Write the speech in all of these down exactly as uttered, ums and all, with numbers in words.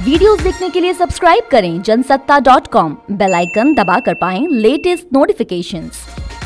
Videos देखने के लिए सब्सक्राइब करें Jansatta dot com, bell icon दबाकर पाएं लेटेस्ट नोटिफिकेशंस।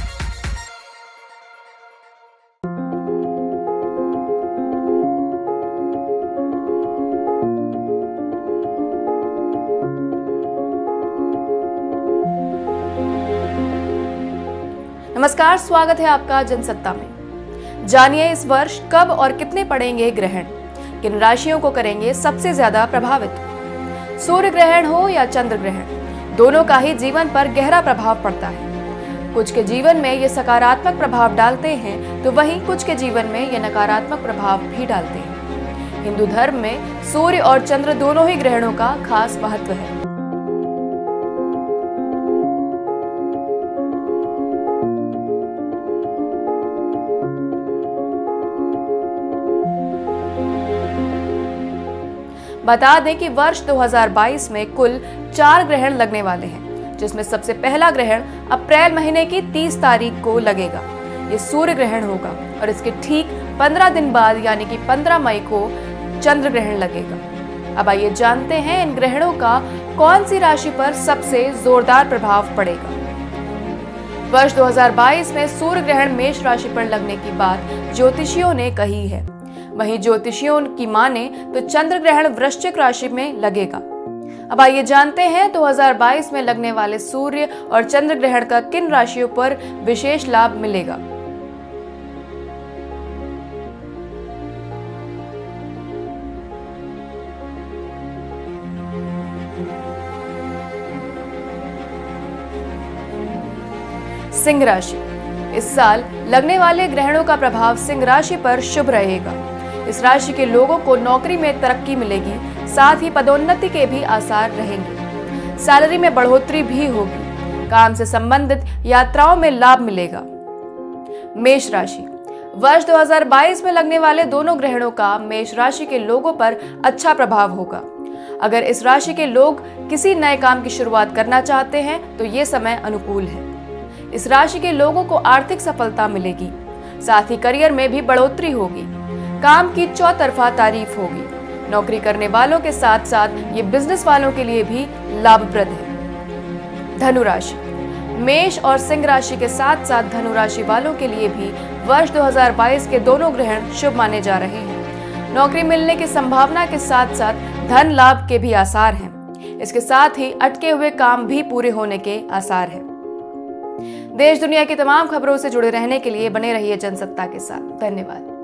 नमस्कार, स्वागत है आपका जनसत्ता में। जानिए इस वर्ष कब और कितने पड़ेंगे ग्रहण, किन राशियों को करेंगे सबसे ज्यादा प्रभावित। सूर्य ग्रहण हो या चंद्र ग्रहण, दोनों का ही जीवन पर गहरा प्रभाव पड़ता है। कुछ के जीवन में ये सकारात्मक प्रभाव डालते हैं तो वहीं कुछ के जीवन में ये नकारात्मक प्रभाव भी डालते हैं। हिंदू धर्म में सूर्य और चंद्र दोनों ही ग्रहणों का खास महत्व है। बता दें कि वर्ष दो हज़ार बाईस में कुल चार ग्रहण लगने वाले हैं, जिसमें सबसे पहला ग्रहण अप्रैल महीने की तीस तारीख को लगेगा। ये सूर्य ग्रहण होगा और इसके ठीक पंद्रह दिन बाद यानी कि पंद्रह मई को चंद्र ग्रहण लगेगा। अब आइए जानते हैं इन ग्रहणों का कौन सी राशि पर सबसे जोरदार प्रभाव पड़ेगा। वर्ष दो हज़ार बाईस में सूर्य ग्रहण मेष राशि पर लगने की बात ज्योतिषियों ने कही है। वहीं ज्योतिषियों की माने तो चंद्र ग्रहण वृश्चिक राशि में लगेगा। अब आइए जानते हैं दो हज़ार बाईस में लगने वाले सूर्य और चंद्र ग्रहण का किन राशियों पर विशेष लाभ मिलेगा। सिंह राशि, इस साल लगने वाले ग्रहणों का प्रभाव सिंह राशि पर शुभ रहेगा। इस राशि के लोगों को नौकरी में तरक्की मिलेगी, साथ ही पदोन्नति के भी आसार रहेंगे। सैलरी में बढ़ोतरी भी होगी। काम से संबंधित यात्राओं में लाभ मिलेगा। मेष राशि, वर्ष दो हज़ार बाईस में लगने वाले दोनों ग्रहणों का मेष राशि के लोगों पर अच्छा प्रभाव होगा। अगर इस राशि के लोग किसी नए काम की शुरुआत करना चाहते हैं तो ये समय अनुकूल है। इस राशि के लोगों को आर्थिक सफलता मिलेगी, साथ ही करियर में भी बढ़ोतरी होगी। काम की चौतरफा तारीफ होगी। नौकरी करने वालों के साथ साथ ये बिजनेस वालों के लिए भी लाभप्रद है। धनु राशि, मेष और सिंह राशि के साथ साथ धनु राशि वालों के लिए भी वर्ष दो हज़ार बाईस के दोनों ग्रहण शुभ माने जा रहे हैं। नौकरी मिलने की संभावना के साथ साथ धन लाभ के भी आसार हैं। इसके साथ ही अटके हुए काम भी पूरे होने के आसार हैं। देश दुनिया की तमाम खबरों से जुड़े रहने के लिए बने रहिए जनसत्ता के साथ। धन्यवाद।